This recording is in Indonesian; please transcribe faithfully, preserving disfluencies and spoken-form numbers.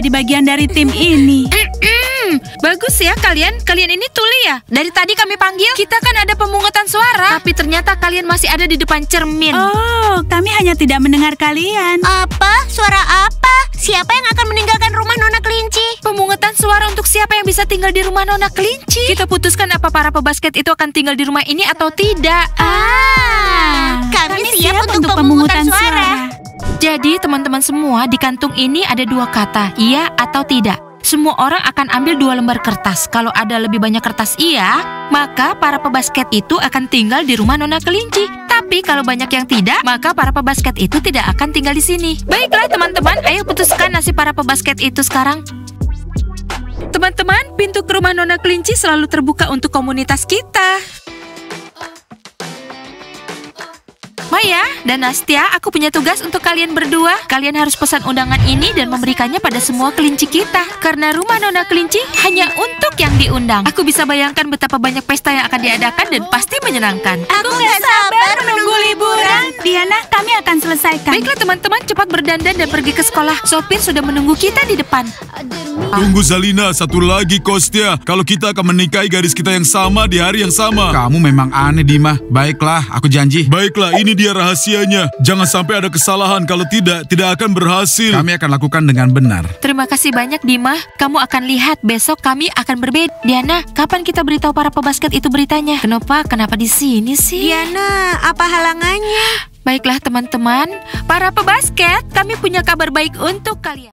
menjadi bagian dari tim ini. Hmm, bagus ya kalian. Kalian ini tuli ya? Dari tadi kami panggil, kita kan ada pemungutan suara. Tapi ternyata kalian masih ada di depan cermin. Oh, kami hanya tidak mendengar kalian. Apa? Suara apa? Siapa yang akan meninggalkan rumah Nona Kelinci? Pemungutan suara untuk siapa yang bisa tinggal di rumah Nona Kelinci. Kita putuskan apa para pebasket itu akan tinggal di rumah ini atau tidak. Ah, kami, kami siap, siap untuk pemungutan, pemungutan suara. suara. Jadi teman-teman semua, di kantung ini ada dua kata, iya atau tidak. Semua orang akan ambil dua lembar kertas. Kalau ada lebih banyak kertas iya, maka para pebasket itu akan tinggal di rumah Nona Kelinci. Tapi kalau banyak yang tidak, maka para pebasket itu tidak akan tinggal di sini. Baiklah teman-teman, ayo putuskan nasib para pebasket itu sekarang. Teman-teman, pintu ke rumah Nona Kelinci selalu terbuka untuk komunitas kita. Maya dan Nastia, aku punya tugas untuk kalian berdua. Kalian harus pesan undangan ini dan memberikannya pada semua kelinci kita. Karena rumah Nona Kelinci hanya untuk yang diundang. Aku bisa bayangkan betapa banyak pesta yang akan diadakan dan pasti menyenangkan. Aku gak sabar menunggu liburan. Diana, kami akan selesaikan. Baiklah teman-teman, cepat berdandan dan pergi ke sekolah. Sopir sudah menunggu kita di depan. Tunggu Zalina, satu lagi Kostia. Kalau kita akan menikahi gadis kita yang sama di hari yang sama. Kamu memang aneh, Dima. Baiklah, aku janji. Baiklah, ini dia rahasianya. Jangan sampai ada kesalahan. Kalau tidak, tidak akan berhasil. Kami akan lakukan dengan benar. Terima kasih banyak, Dima. Kamu akan lihat besok kami akan berbeda. Diana, kapan kita beritahu para pebasket itu beritanya? Kenapa? Kenapa di sini sih? Diana, apa halangannya? Baiklah teman-teman, para pebasket, kami punya kabar baik untuk kalian.